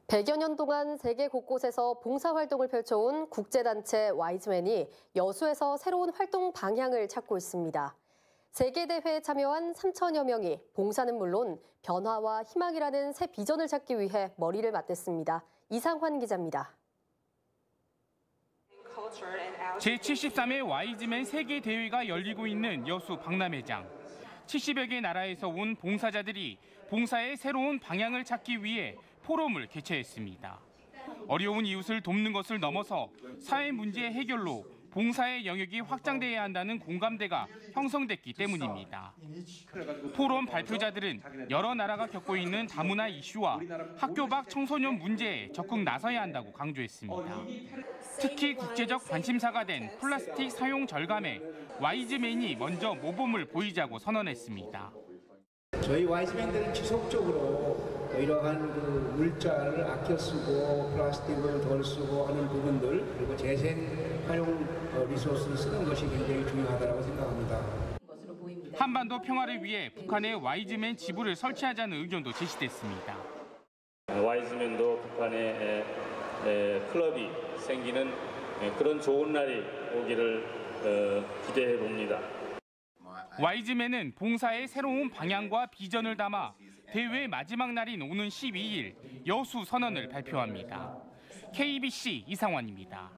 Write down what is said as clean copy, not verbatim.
100여 년 동안 세계 곳곳에서 봉사활동을 펼쳐온 국제단체 와이즈맨이 여수에서 새로운 활동 방향을 찾고 있습니다. 세계대회에 참여한 3천여 명이 봉사는 물론 변화와 희망이라는 새 비전을 찾기 위해 머리를 맞댔습니다. 이상환 기자입니다. 제73회 와이즈맨 세계대회가 열리고 있는 여수 박람회장. 70여 개 나라에서 온 봉사자들이 봉사의 새로운 방향을 찾기 위해 포럼을 개최했습니다. 어려운 이웃을 돕는 것을 넘어서 사회 문제 해결로 봉사의 영역이 확장돼야 한다는 공감대가 형성됐기 때문입니다. 포럼 발표자들은 여러 나라가 겪고 있는 다문화 이슈와 학교 밖 청소년 문제에 적극 나서야 한다고 강조했습니다. 특히 국제적 관심사가 된 플라스틱 사용 절감에 와이즈맨이 먼저 모범을 보이자고 선언했습니다. 저희 와이즈맨들은 지속적으로 이러한 그 물자를 아껴 쓰고 플라스틱을 덜 쓰고 하는 부분들 그리고 재생 활용 리소스를 쓰는 것이 굉장히 중요하다고 생각합니다. 한반도 평화를 위해 북한에 와이즈맨 지부를 설치하자는 의견도 제시됐습니다. 와이즈맨도 북한에 클럽이 생기는 그런 좋은 날이 오기를 기대해 봅니다. 와이즈맨은 봉사의 새로운 방향과 비전을 담아 대회 마지막 날인 오는 12일 여수 선언을 발표합니다. KBC 이상환입니다.